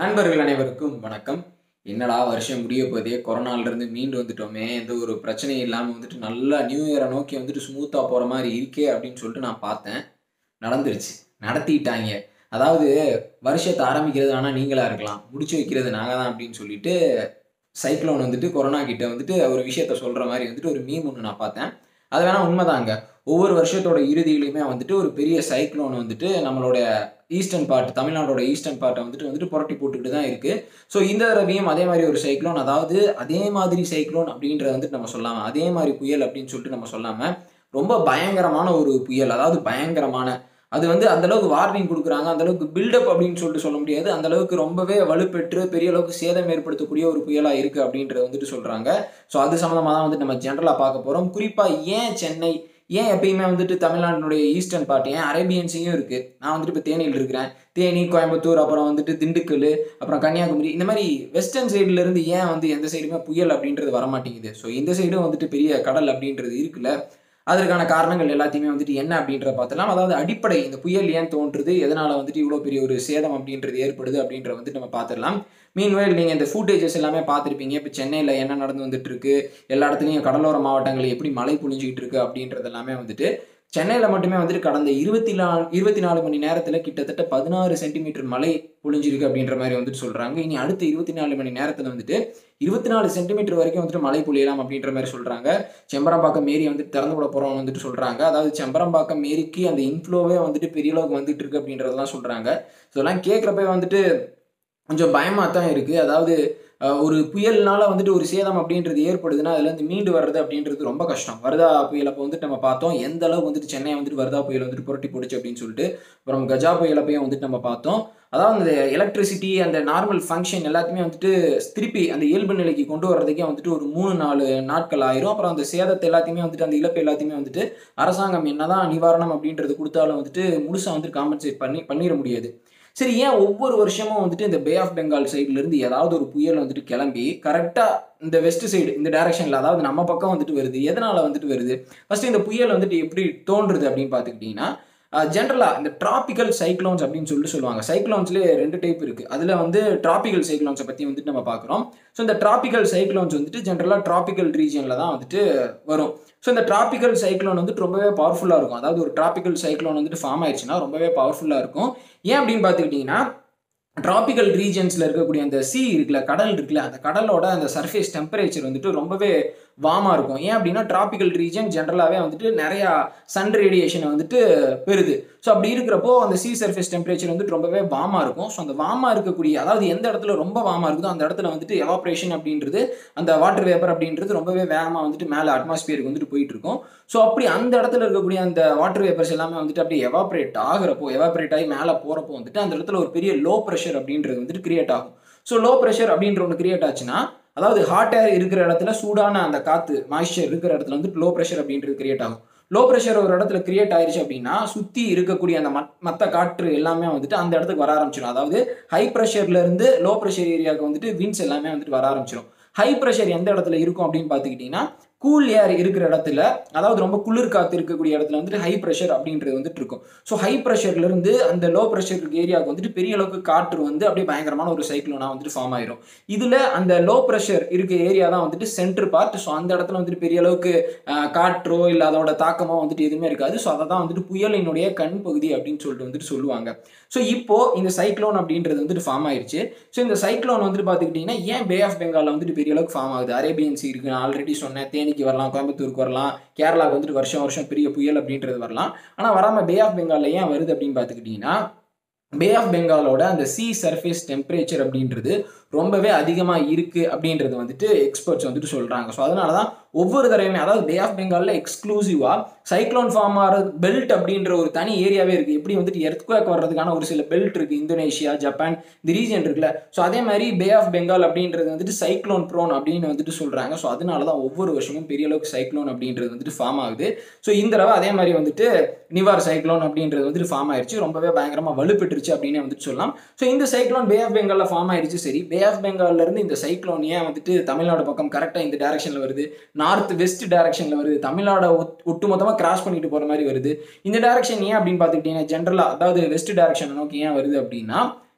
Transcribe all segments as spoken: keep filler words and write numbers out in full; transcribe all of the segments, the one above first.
நண்பர்கள் அனைவருக்கும் வணக்கம். என்னடா வருஷம் முடிய போதே, கொரோனாவிலிருந்து மீண்டு வந்துட்டோமே, எந்த ஒரு பிரச்சனையும் இல்லாம வந்துட்டு நல்லா நியூ இயர நோக்கி வந்துட்டு ஸ்மூத்தா போற மாரி இருக்கே அப்படின்னு சொல்லிட்டு நான் பார்த்தேன். நடந்துருச்சு. நடத்திட்டாய்ங்க. அதாவது வருஷத்த ஆரம்பிக்கிறது ஆனா நீங்களா இருக்கலாம். முடிச்சு வைக்கிறது நாங்க தான் அப்படின்னு சொல்லிட்டு, சைக்ளோன் வந்துட்டு கொரோனா கிட்ட வந்துட்டு ஒரு விஷயத்த சொல்ற மாரி வந்துட்டு ஒரு மீம் ஒண்ணு நான் பார்த்தேன். அது வேணா உண்மதாங்க. ஒவ்வொரு வருஷத்தோட இறுதியிலயுமே வந்துட்டு ஒரு பெரிய சைக்ளோன் வந்துட்டு நம்மளோட ஈஸ்டர்ன் பார்ட் தமிழ்நாடோட ஈஸ்டர்ன் பார்ட்ட வந்துட்டு வந்துட்டு புரட்டி போட்டுக்கிட்டு தான் இருக்கு. ஸோ இந்த தடவையும் அதே மாரி ஒரு சைக்ளோன் அதாவது அதே மாதிரி சைக்ளோன் அப்படின்றத வந்துட்டு நம்ம சொல்லாம, அதே மாரி புயல் அப்படின்னு சொல்லிட்டு நம்ம சொல்லாம, ரொம்ப பயங்கரமான ஒரு புயல். அதாவது பயங்கரமான அது வந்து அந்த அளவுக்கு வார்னிங் குடுக்குறாங்க. அந்த அளவுக்கு பில்டப் அப்படின்னு சொல்லிட்டு சொல்ல முடியாது. அந்த அளவுக்கு ரொம்பவே வலுப்பெற்று பெரிய அளவுக்கு சேதம் ஏற்படுத்தக்கூடிய ஒரு புயலா இருக்கு அப்படின்றத வந்துட்டு சொல்றாங்க. ஸோ அது சம்மந்தமா தான் வந்துட்டு நம்ம ஜெனரலா பார்க்க போறோம். குறிப்பா ஏன் சென்னை? ஏன் எப்பயுமே வந்துட்டு தமிழ்நாட்டினுடைய ஈஸ்டர்ன் பார்ட் ஏன் அரேபியன் சீயும் இருக்கு. நான் வந்துட்டு இப்ப தேனியில இருக்கிறேன். தேனி, கோயம்புத்தூர், அப்புறம் வந்துட்டு திண்டுக்கல்லு, அப்புறம் கன்னியாகுமரி இந்த மாரி வெஸ்டர்ன் சைடுல இருந்து ஏன் வந்து எந்த சைடுமே புயல் அப்படின்றது வரமாட்டேங்குது. ஸோ இந்த சைடும் வந்துட்டு பெரிய கடல் அப்படின்றது இருக்குல்ல. அதற்கான காரணங்கள் எல்லாத்தையுமே வந்துட்டு என்ன அப்படின்றத பார்த்துடலாம். அதாவது அடிப்படை இந்த புயல் ஏன் தோன்றுது? எதனால வந்துட்டு இவ்வளோ பெரிய ஒரு சேதம் அப்படின்றது ஏற்படுது அப்படின்றத வந்துட்டு நம்ம பார்த்துடலாம். மீன்வைல் நீங்க இந்த ஃபூட்டேஜஸ் எல்லாமே பார்த்திருப்பீங்க. இப்ப சென்னையில என்ன நடந்து வந்துட்டு இருக்கு? எல்லா இடத்துலயும் கடலோர மாவட்டங்கள்ல எப்படி மழை பொழிஞ்சுகிட்டு இருக்கு அப்படின்றது எல்லாமே வந்துட்டு சென்னையில மட்டுமே வந்துட்டு கடந்த இருபத்தி நாலு இருபத்தி நாலு மணி நேரத்துல கிட்டத்தட்ட பதினாறு சென்டிமீட்டர் மழை பொழிஞ்சிருக்கு அப்படின்ற மாரி வந்துட்டு சொல்றாங்க. இனி அடுத்த இருபத்தி நாலு மணி நேரத்துல வந்துட்டு இருபத்தி நாலு சென்டிமீட்டர் வரைக்கும் வந்துட்டு மழை பொழியலாம் அப்படின்ற மாரி சொல்றாங்க. செம்பரம்பாக்கம் ஏரி வந்துட்டு திறந்து விட போறோம்னு வந்துட்டு சொல்றாங்க. அதாவது செம்பரம்பாக்கம் ஏரிக்கு அந்த இன்ஃப்ளோவே வந்துட்டு பெரிய அளவுக்கு வந்துட்டு இருக்கு அப்படின்றதெல்லாம் சொல்றாங்க. இதெல்லாம் கேட்கிறப்பவே வந்துட்டு கொஞ்சம் பயமா தான் இருக்கு. அதாவது அ ஒரு புயல்னால வந்துட்டு ஒரு சேதம் அப்படின்றது ஏற்படுதுன்னா, அதுலேருந்து மீண்டு வர்றது அப்படின்றது ரொம்ப கஷ்டம். வர்தா புயல் அப்போ வந்துட்டு நம்ம பார்த்தோம். எந்த அளவுக்கு வந்துட்டு சென்னைய வந்துட்டு வர்தா புயல் வந்துட்டு புரட்டி போட்டுச்சு அப்படின்னு சொல்லிட்டு. அப்புறம் கஜா புயல் அப்பயும் வந்துட்டு நம்ம பார்த்தோம். அதாவது அந்த எலக்ட்ரிசிட்டி அந்த நார்மல் ஃபங்ஷன் எல்லாத்தையுமே வந்துட்டு திருப்பி அந்த இயல்பு நிலைக்கு கொண்டு வர்றதுக்கே வந்துட்டு ஒரு மூணு, நாலு நாட்கள் ஆயிரும். அப்புறம் அந்த சேதத்த எல்லாத்தையுமே வந்துட்டு அந்த இழப்பு எல்லாத்தையுமே வந்துட்டு அரசாங்கம் என்னதான் நிவாரணம் அப்படின்றது குடுத்தாலும் வந்துட்டு முழுசா வந்துட்டு காம்பன்சேட் பண்ணி பண்ணிற முடியாது. சரி ஏன் ஒவ்வொரு வருஷமும் வந்துட்டு இந்த பே ஆஃப் பெங்கால் சைடுல இருந்து ஏதாவது ஒரு புயல் வந்துட்டு கிளம்பி கரெக்ட்டா இந்த வெஸ்ட் சைடு இந்த டைரக்ஷன்ல அதாவது நம்ம பக்கம் வந்துட்டு வருது. எதனால வந்துட்டு வருது? ஃபர்ஸ்ட் இந்த புயல் வந்துட்டு எப்படி தோன்றுது அப்படின்னு பார்த்துக்கிட்டீங்கன்னா, அ ஜெனரலா இந்த டிராபிக்கல் சைக்ளோன்ஸ் அப்படின்னு சொல்லிட்டு சொல்லுவாங்க. சைக்ளோன்ஸ்லயே ரெண்டு டைப் இருக்கு. அதுல வந்து டிராபிக்கல் சைக்ளோன்ஸ பத்தி வந்துட்டு நம்ம பார்க்குறோம். ஸோ இந்த டிராபிக்கல் சைக்ளோன்ஸ் வந்துட்டு ஜெனரலா டிராபிக்கல் ரீஜியன்ல தான் வந்துட்டு வரும். ஸோ இந்த டிராபிக்கல் சைக்ளோன் வந்துட்டு ரொம்பவே பவர்ஃபுல்லா இருக்கும். அதாவது ஒரு டிராபிக்கல் சைக்ளோன் வந்துட்டு ஃபார்ம் ஆயிடுச்சுன்னா ரொம்பவே பவர்ஃபுல்லா இருக்கும். ஏன் அப்படின்னு பார்த்துக்கிட்டீங்கன்னா, டிராபிக்கல் ரீஜியன்ஸ்ல இருக்கக்கூடிய அந்த சீ இருக்குல்ல, கடல் இருக்குல்ல, அந்த கடலோட அந்த சர்ஃபேஸ் டெம்பரேச்சர் வந்துட்டு ரொம்பவே வார்மா இருக்கும். ஏன் அப்படின்னா, டிராபிக்கல் ரீஜியன் ஜெனரலாவே வந்துட்டு நெறைய சன் ரேடியேஷன வந்துட்டு பெறுது. ஸோ அப்படி இருக்கிறப்போ அந்த சீ சர்ஃபேஸ் டெம்பரேச்சர் வந்துட்டு ரொம்பவே வார்மா இருக்கும். ஸோ அந்த வார்மா இருக்கக்கூடிய அதாவது எந்த இடத்துல ரொம்ப வார்மா இருக்குதோ, அந்த இடத்துல வந்துட்டு எவாப்பரேஷன் அப்படின்றது அந்த வாட்டர் வேப்பர் அப்படின்றது ரொம்பவே வேகமா வந்துட்டு மேல அட்மாஸ்பியருக்கு வந்துட்டு போயிட்டு இருக்கும். ஸோ அப்படி அந்த இடத்துல இருக்கக்கூடிய அந்த வாட்டர் வேப்பர்ஸ் எல்லாமே வந்துட்டு அப்படியே எவாப்பரேட் ஆகுறப்போ, எவாப்பரேட் ஆகி மேல போறப்போ வந்துட்டு அந்த இடத்துல ஒரு பெரிய லோ பிரஷர் அப்படின்றது வந்துட்டு கிரியேட் ஆகும். ஸோ லோ பிரஷர் அப்படின்ற ஒண்ணு கிரியேட் ஆச்சுன்னா, அதாவது ஹாட் ஏர் இருக்கிற இடத்துல சூடான அந்த காத்து மாய்ஸ்சர் இருக்கிற இடத்துல வந்துட்டு லோ பிரஷர் அப்படின்றது கிரியேட் ஆகும். லோ பிரஷர் ஒரு இடத்துல கிரியேட் ஆயிருச்சு அப்படின்னா, சுத்தி இருக்கக்கூடிய அந்த மத் மத்த காற்று எல்லாமே வந்துட்டு அந்த இடத்துக்கு வர ஆரம்பிச்சுரும். அதாவது ஹை பிரஷர்ல இருந்து லோ பிரஷர் ஏரியாவுக்கு வந்துட்டு விண்ட்ஸ் எல்லாமே வந்துட்டு வர ஆரம்பிச்சுரும். ஹை பிரஷர் எந்த இடத்துல இருக்கும் அப்படின்னு பார்த்துக்கிட்டீங்கன்னா, கூல் ஏர் இருக்கிற இடத்துல அதாவது ரொம்ப குளிர் காத்து இருக்கக்கூடிய இடத்துல வந்துட்டு ஹை பிரஷர் அப்படின்றது வந்துட்டு இருக்கும். ஸோ ஹை பிரஷர்ல இருந்து அந்த லோ பிரஷர் ஏரியாவுக்கு வந்துட்டு பெரிய அளவுக்கு காற்று வந்து அப்படியே பயங்கரமான ஒரு சைக்ளோனா வந்துட்டு ஃபார்ம் ஆயிரும். இதுல அந்த லோ பிரஷர் இருக்க ஏரியா தான் வந்துட்டு சென்டர் பார்ட். ஸோ அந்த இடத்துல வந்துட்டு பெரிய அளவுக்கு அ காற்றோ இல்ல அதோட தாக்கமோ வந்துட்டு எதுவுமே இருக்காது. ஸோ அதை தான் வந்துட்டு புயலினுடைய கண் பகுதி அப்படின்னு சொல்லிட்டு வந்துட்டு சொல்லுவாங்க. ஸோ இப்போ இந்த சைக்ளோன் அப்படின்றது வந்துட்டு ஃபார்ம் ஆயிருச்சு. ஸோ இந்த சைக்ளோன் வந்துட்டு பார்த்துக்கிட்டீங்கன்னா, ஏன் பே ஆஃப் பெங்கால்ல வந்துட்டு பெரிய அளவுக்கு ஃபார்ம் ஆகுது? அரேபியன் சீ இருக்கு. நான் ஆல்ரெடி சொன்னேன். தேனிக்கு வரலாம், கோயம்புத்தூருக்கு வரலாம், கேரளாவுக்கு வந்துட்டு வருஷம் வருஷம் பெரிய புயல் அப்படின்றது வரலாம். ஆனா வராம பே ஆஃப் பெங்கால்ல ஏன் வருது அப்படின்னு பார்த்துக்கிட்டீங்கன்னா, பே ஆஃப் பெங்காலோட அந்த சீ சர்ஃபேஸ் டெம்பரேச்சர் அப்படின்றது ரொம்பவே அதிகமா இருக்கு அப்படின்றது வந்துட்டு எக்ஸ்பர்ட்ஸ் வந்துட்டு சொல்றாங்க. ஸோ அதனால தான் ஒவ்வொரு தடவையுமே அதாவது பே ஆஃப் பெங்கால்ல எக்ஸ்க்ளூசிவா சைக்ளோன் ஃபார்ம் ஆறது பெல்ட் அப்படின்ற ஒரு தனி ஏரியாவே இருக்கு. எப்படி வந்துட்டு எர்த்குவேக் வர்றதுக்கான ஒரு சில பெல்ட் இருக்கு. இந்தோனேஷியா, ஜப்பான் இந்த ரீஜன் இருக்குல்ல. ஸோ அதே மாதிரி பே ஆஃப் பெங்கால் அப்படின்றது வந்துட்டு சைக்ளோன் ப்ரோன் அப்படின்னு வந்துட்டு சொல்றாங்க. ஸோ அதனால தான் ஒவ்வொரு வருஷமும் பெரிய அளவுக்கு சைக்ளோன் அப்படின்றது வந்துட்டு ஃபார்ம் ஆகுது. ஸோ இந்த தடவை அதே மாதிரி வந்துட்டு நிவார் சைக்ளோன் அப்படின்றது வந்துட்டு ஃபார்ம் ஆயிருச்சு. ரொம்பவே பயங்கரமா வலுப்பெற்றுச்சு அப்படின்னு வந்துட்டு சொல்லலாம். ஸோ இந்த சைக்ளோன் பே ஆஃப் பெங்கால்ல ஃபார்ம் ஆயிருச்சு சரி. பே ஆஃப் பெங்கால்ல இருந்து இந்த சைக்ளோன் ஏன் வந்துட்டு தமிழ்நாடு பக்கம் கரெக்டா இந்த டைரக்ஷன்ல வருது? நார்த் வெஸ்ட் டைரக்ஷன்ல வருது. தமிழ்நாட ஒட்டுமொத்தமா கிராஸ் பண்ணிட்டு போற மாதிரி வருது. இந்த டைரக்ஷன் ஏன் அப்படின்னு பார்த்துக்கிட்டீங்கன்னா, ஜெனரலா அதாவது வெஸ்ட் டைரக்ஷன் நோக்கி ஏன் வருது அப்படின்னா,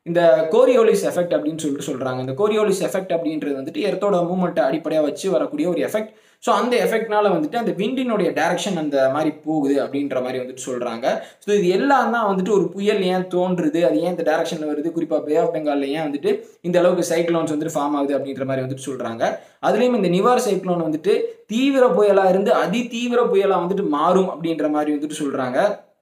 இந்த கோரியோலிஸ் எஃபெக்ட் அப்படின்னு சொல்லிட்டு சொல்கிறாங்க. இந்த கோரியோலிஸ் எஃபெக்ட் அப்படின்றது வந்துட்டு எர்த்தோட மூவ்மெண்ட்டை அடிப்படையாக வச்சு வரக்கூடிய ஒரு எஃபெக்ட். ஸோ அந்த எஃபெக்ட்னால வந்துட்டு அந்த விண்டினுடைய டைரக்ஷன் அந்த மாதிரி போகுது அப்படின்ற மாதிரி வந்துட்டு சொல்கிறாங்க. ஸோ இது எல்லாம் தான் வந்துட்டு ஒரு புயல் ஏன் தோன்றுது, அது ஏன் இந்த டைரக்ஷனில் வருது, குறிப்பாக பே ஆஃப் பெங்காலில் ஏன் வந்துட்டு இந்த அளவுக்கு சைக்ளோன்ஸ் வந்துட்டு ஃபார்ம் ஆகுது அப்படின்ற மாதிரி வந்துட்டு சொல்கிறாங்க. அதுலேயும் இந்த நிவார் சைக்ளோன் வந்துட்டு தீவிர புயலாக இருந்து அதி தீவிர புயலாக வந்துட்டு மாறும் அப்படின்ற மாதிரி வந்துட்டு சொல்கிறாங்க.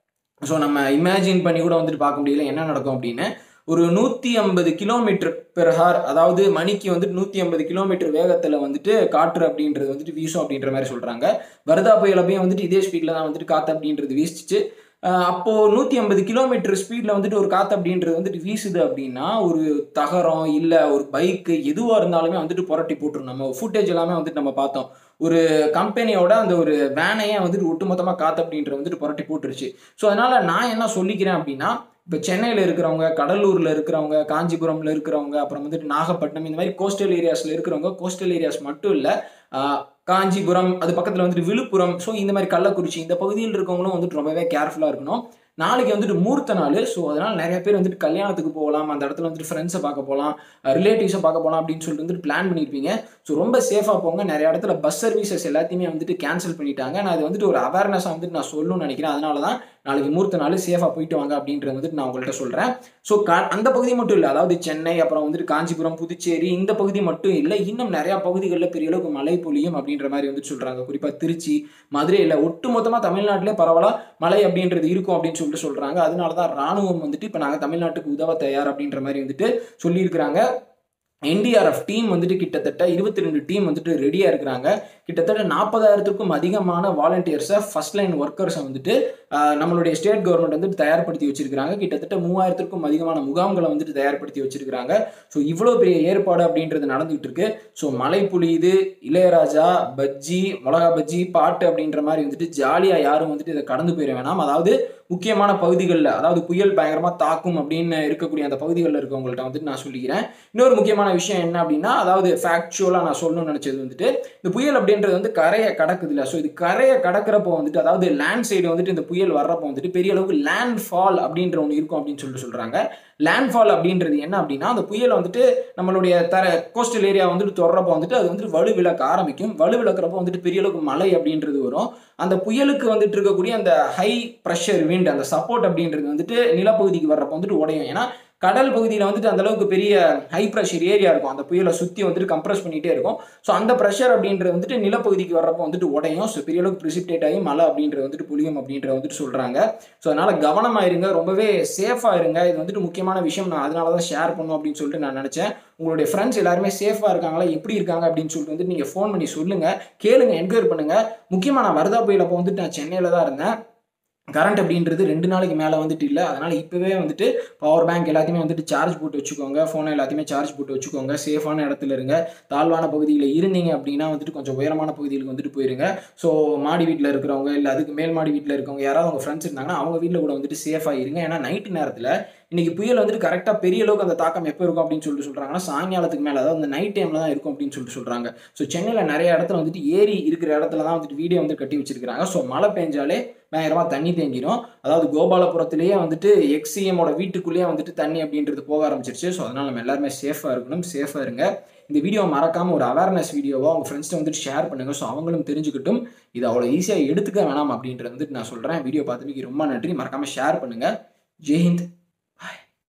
ஸோ நம்ம இமேஜின் பண்ணி கூட வந்துட்டு பார்க்க முடியல என்ன நடக்கும் அப்படின்னு. ஒரு நூற்றி ஐம்பது கிலோமீட்டர் பெர் ஹார், அதாவது மணிக்கு வந்துட்டு நூற்றி ஐம்பது கிலோமீட்டர் வேகத்தில் வந்துட்டு காற்று அப்படின்றது வந்துட்டு வீசும் அப்படின்ற மாதிரி சொல்கிறாங்க. வர்தா புயலப்பையும் வந்துட்டு இதே ஸ்பீடில் தான் வந்துட்டு காற்று அப்படின்றது வீசிச்சு. அப்போது நூற்றி ஐம்பது கிலோமீட்டர் ஸ்பீடில் வந்துட்டு ஒரு காற்று அப்படின்றது வந்துட்டு வீசுது அப்படின்னா ஒரு தகரம் இல்லை ஒரு பைக்கு எதுவாக இருந்தாலுமே வந்துட்டு புரட்டி போட்டுரும். நம்ம ஃபுட்டேஜ் எல்லாமே வந்துட்டு நம்ம பார்த்தோம். ஒரு கம்பெனியோட அந்த ஒரு வேனையே வந்துட்டு ஒட்டுமொத்தமாக காற்று அப்படின்றது வந்துட்டு புரட்டி போட்டுருச்சு. ஸோ அதனால் நான் என்ன சொல்லிக்கிறேன் அப்படின்னா, இப்போ சென்னையில் இருக்கிறவங்க, கடலூரில் இருக்கிறவங்க, காஞ்சிபுரமில் இருக்கிறவங்க, அப்புறம் வந்துட்டு நாகப்பட்டினம், இந்த மாதிரி கோஸ்டல் ஏரியாஸில் இருக்கிறவங்க, கோஸ்டல் ஏரியாஸ் மட்டும் இல்லை, காஞ்சிபுரம் அது பக்கத்தில் வந்துட்டு விழுப்புரம், ஸோ இந்த மாதிரி கள்ளக்குறிச்சி இந்த பகுதியில் இருக்கவங்களும் வந்துட்டு ரொம்பவே கேர்ஃபுல்லாக இருக்கணும். நாளைக்கு வந்துட்டு மூர்த்த நாள். ஸோ அதனால் நிறைய பேர் வந்துட்டு கல்யாணத்துக்கு போகலாம், அந்த இடத்துல வந்துட்டு ஃப்ரெண்ட்ஸை பார்க்க போகலாம், ரிலேட்டிவ்ஸை பார்க்க போகலாம் அப்படின்னு சொல்லிட்டு வந்துட்டு பிளான் பண்ணியிருப்பீங்க. ஸோ ரொம்ப சேஃபாக போங்க. நிறைய இடத்துல பஸ் சர்வீசஸ் எல்லாத்தையுமே வந்துட்டு கேன்சல் பண்ணிட்டாங்க. நான் அது வந்துட்டு ஒரு அவேர்னஸாக வந்துட்டு நான் சொல்லணும்னு நினைக்கிறேன். அதனால தான் நாளைக்கு மூர்த்த நாள் சேஃபாக போயிட்டு வாங்க அப்படின்றது வந்துட்டு நான் உங்கள்கிட்ட சொல்கிறேன். ஸோ க அந்த பகுதி மட்டும் இல்லை, அதாவது சென்னை, அப்புறம் வந்துட்டு காஞ்சிபுரம், புதுச்சேரி இந்த பகுதி மட்டும் இல்லை, இன்னும் நிறையா பகுதிகளில் பெரிய அளவுக்கு மழை பொழியும் அப்படின்ற மாதிரி வந்துட்டு சொல்கிறாங்க. குறிப்பாக திருச்சி, மதுரையில் ஒட்டு மொத்தமாக தமிழ்நாட்டிலே பரவலாக மழை அப்படின்றது இருக்கும் அப்படின்னு சொல்லிட்டு சொல்கிறாங்க. அதனால தான் ராணுவம் வந்துட்டு இப்போ நாங்கள் தமிழ்நாட்டுக்கு உதவ தயார் அப்படின்ற மாதிரி வந்துட்டு சொல்லியிருக்கிறாங்க. என்டிஆர்எஃப் டீம் வந்துட்டு கிட்டத்தட்ட இருபத்தி ரெண்டு டீம் வந்துட்டு ரெடியாக இருக்கிறாங்க. கிட்டத்தட்ட நாற்பதாயிரத்துக்கும் அதிகமான வாலண்டியர்ஸை, ஃபர்ஸ்ட் லைன் ஒர்க்கர்ஸை வந்துட்டு நம்மளுடைய ஸ்டேட் கவர்மெண்ட் வந்துட்டு தயார்படுத்தி வச்சிருக்கிறாங்க. கிட்டத்தட்ட மூவாயிரத்திற்கும் அதிகமான முகாம்களை வந்துட்டு தயார்படுத்தி வச்சிருக்கிறாங்க. ஸோ இவ்வளோ பெரிய ஏற்பாடு அப்படின்றது நடந்துகிட்டு இருக்கு. ஸோ மழை பொழியுது, இளையராஜா, பஜ்ஜி, மிளகா பஜ்ஜி, பாட்டு அப்படின்ற மாதிரி வந்துட்டு ஜாலியாக யாரும் வந்துட்டு இதை கடந்து போயிட வேணாம். அதாவது முக்கியமான பகுதிகளில், அதாவது புயல் பயங்கரமாக தாக்கும் அப்படின்னு இருக்கக்கூடிய அந்த பகுதிகளில் இருக்கவங்கள்ட்ட வந்துட்டு நான் சொல்லிக்கிறேன். இன்னொரு முக்கியமான விஷயம் என்ன அப்படின்னா, அதாவது ஃபேக்சுவலாக நான் சொல்லணும்னு நினச்சது வந்துட்டு, இந்த புயல் அப்படின்றது வந்து கரையை கடக்குது இல்லை. ஸோ இது கரையை கடக்கிறப்போ வந்துட்டு, அதாவது லேண்ட் சைடு வந்துட்டு இந்த புயல் வர்றப்போ வந்துட்டு பெரிய அளவுக்கு லேண்ட் ஃபால் அப்படின்ற ஒன்று இருக்கும் அப்படின்னு சொல்லிட்டு சொல்கிறாங்க. லேண்ட் ஃபால் அப்படின்றது என்ன அப்படின்னா, அந்த புயலை வந்துட்டு நம்மளுடைய தர கோஸ்டல் ஏரியா வந்துட்டு தொடரப்போ வந்துட்டு அது வந்துட்டு வலு விளக்க ஆரம்பிக்கும். வலு விளக்குறப்போ வந்துட்டு பெரிய அளவுக்கு மழை அப்படின்றது வரும். அந்த புயலுக்கு வந்துட்டு இருக்கக்கூடிய அந்த ஹை ப்ரெஷர் விண்ட், அந்த சப்போர்ட் அப்படின்றது வந்துட்டு நிலப்பகுதிக்கு வர்றப்போ வந்துட்டு உடையும். ஏன்னா கடல் பகுதியில் வந்துட்டு அந்த அளவுக்கு பெரிய ஹை ப்ரெஷர் ஏரியா இருக்கும், அந்த புயலை சுற்றி வந்துட்டு கம்ப்ரஸ் பண்ணிகிட்டே இருக்கும். ஸோ அந்த ப்ரெஷர் அப்படின்றது வந்துட்டு நிலப்பகுதிக்கு வர்றப்போ வந்துட்டு உடையும். ஸோ பெரிய அளவுக்கு ப்ரிசிபிடேட் ஆகி மழை அப்படின்றது வந்துட்டு புளியும் அப்படின்றது வந்துட்டு சொல்கிறாங்க. ஸோ அதனால் கவனமாக இருங்க, ரொம்பவே சேஃபாக இருங்க. இது வந்துட்டு முக்கியமான விஷயம். நான் அதனால தான் ஷேர் பண்ணும் அப்படின்னு சொல்லிட்டு நான் நினச்சேன். உங்களுடைய ஃப்ரெண்ட்ஸ் எல்லாருமே சேஃபாக இருக்காங்களா, எப்படி இருக்காங்க அப்படின்னு சொல்லிட்டு வந்துட்டு நீங்கள் ஃபோன் பண்ணி சொல்லுங்கள், கேளுங்க, என்கொயர் பண்ணுங்கள். முக்கியமாக நான் வர்தா புயல் அப்போ வந்துட்டு நான் சென்னையில் தான் இருந்தேன். கரண்ட் அப்படின்றது ரெண்டு நாளைக்கு மேலே வந்துட்டு இல்லை. அதனால் இப்போவே வந்துட்டு பவர் பேங்க் எல்லாத்தையுமே வந்துட்டு சார்ஜ் போட்டு வச்சுக்கோங்க, ஃபோனை எல்லாத்தையுமே சார்ஜ் போட்டு வச்சுக்கோங்க. சேஃபான இடத்துல இருங்க. தாழ்வான பகுதியில் இருந்தீங்க அப்படின்னா வந்துட்டு கொஞ்சம் உயரமான பகுதிகளுக்கு வந்துட்டு போயிருங்க. ஸோ மாடி வீட்டில் இருக்கிறவங்க, இல்லை அதுக்கு மேல் மாடி வீட்டில் இருக்கவங்க, யாராவது அவங்க ஃப்ரெண்ட்ஸ் இருந்தாங்கன்னா அவங்க வீட்டில் கூட வந்துட்டு சேஃபாக இருங்க. ஏன்னா நைட்டு நேரத்தில் இன்னைக்கு புயல் வந்துட்டு கரெக்டாக பெரிய அளவுக்கு அந்த தாக்கம் எப்போ இருக்கும் அப்படின்னு சொல்லிட்டு சொல்கிறாங்கன்னா, சாயங்காலத்துக்கு மேலே, அதாவது அந்த நைட் டைமில் தான் இருக்கும் அப்படின்னு சொல்லிட்டு சொல்கிறாங்க. ஸோ சென்னையில் நிறைய இடத்துல வந்துட்டு ஏரி இருக்கிற இடத்துல தான் வந்துட்டு வீடியோ வந்து கட்டி வச்சிருக்காங்க. ஸோ மழை பெஞ்சாலே பயங்கரமாக தண்ணி தேங்கிடும். அதாவது கோபாலபுரத்துலேயே வந்துட்டு எக்ஸிஎமோட வீட்டுக்குள்ளேயே வந்துட்டு தண்ணி அப்படின்றது போக ஆரம்பிச்சிருச்சு. ஸோ அதனால் நம்ம எல்லாருமே சேஃபாக இருக்கணும், சேஃபாக இருங்க. இந்த வீடியோ மறக்காமல் ஒரு அவேர்னஸ் வீடியோவாக உங்கள் ஃப்ரெண்ட்ஸ்ட்டு வந்துட்டு ஷேர் பண்ணுங்கள். ஸோ அவங்களும் தெரிஞ்சுக்கிட்டும் இது அவ்வளோ ஈஸியாக எடுத்துக்க வேணாம் அப்படின்றது வந்துட்டு நான் சொல்கிறேன். வீடியோ பார்த்துட்டு ரொம்ப நன்றி. மறக்காமல் ஷேர் பண்ணுங்கள். ஜெய்ஹிந்த்.